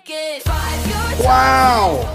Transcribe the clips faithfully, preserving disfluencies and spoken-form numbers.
make it five your Wow!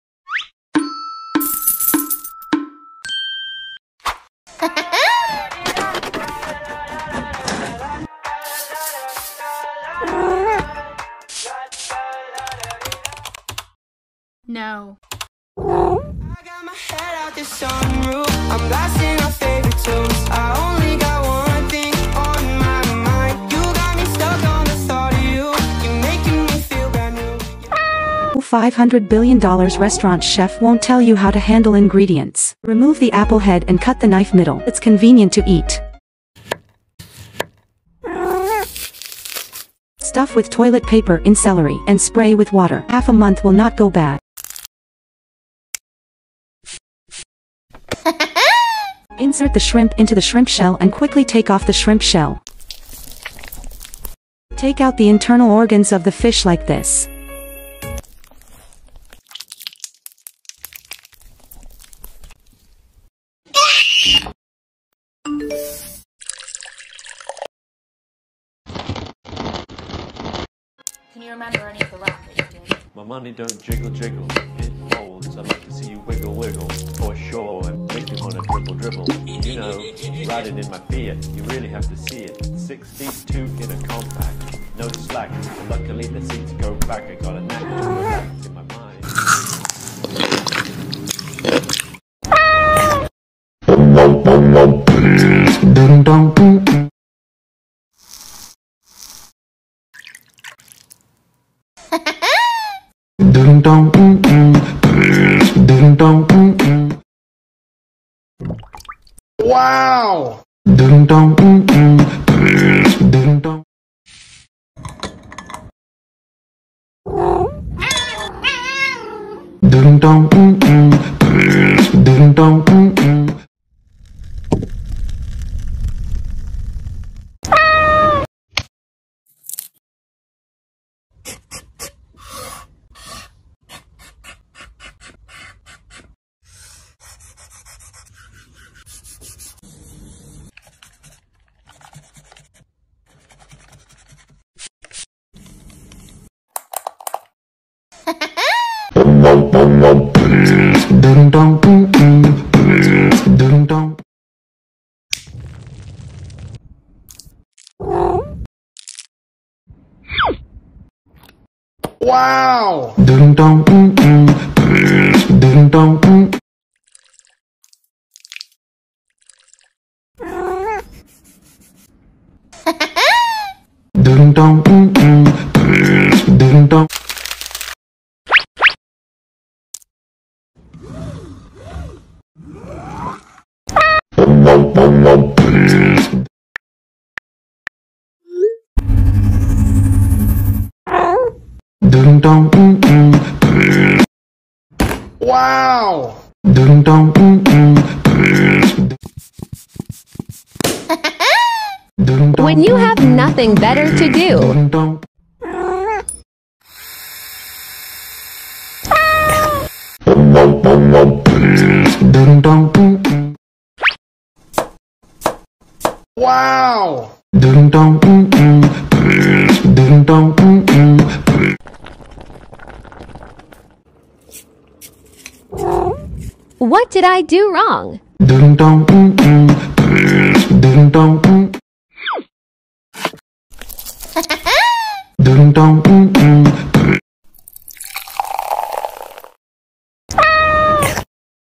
No. I got my head out the sunroof. I'm blasting our favorite tunes. I only got one thing on my mind. You got me stuck on the thought of you. You're making me feel brand new. five hundred billion dollars restaurant chef won't tell you how to handle ingredients. Remove the apple head and cut the knife middle. It's convenient to eat. Stuff with toilet paper in celery and spray with water. Half a month will not go bad. Insert the shrimp into the shrimp shell and quickly take off the shrimp shell. Take out the internal organs of the fish like this. Can you remember any of the rap that you did? My money don't jiggle jiggle, it folds. I'd like to see you wiggle wiggle, for sure, and make me wanna dribble dribble. You know, riding in my Fiat, you really have to see it. Six feet two in a compact, no slack. Luckily the seats go back, I got a knack to relax in my mind. Wow! Wow! Wow! When you have nothing better to do. Wow! What did I do wrong?